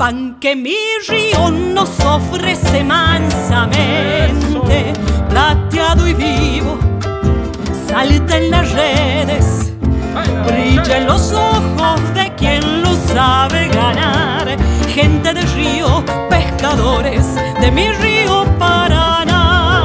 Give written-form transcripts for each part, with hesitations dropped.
pan que mi río nos ofrece mansamente, plateado y vivo, salta en las redes, brilla en los ojos de quien lo sabe ganar. Gente de río, pescadores de mi río Paraná.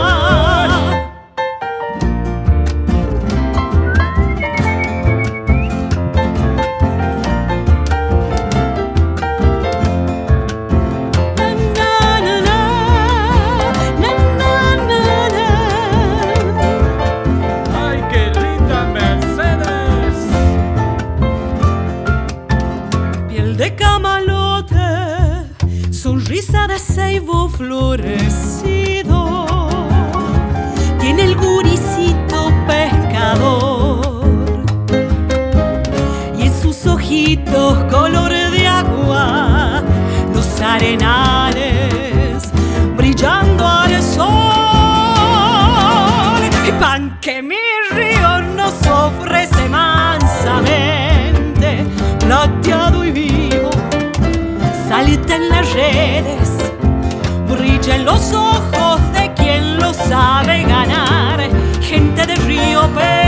De camalote, sonrisa de ceibo florecido, tiene el guricito pescador y en sus ojitos color de agua los arenales brillando al sol. Y pan que mi río nos ofrece mansamente, plateado y vivo, salta en las redes, brilla en los ojos de quien lo sabe ganar. Gente de río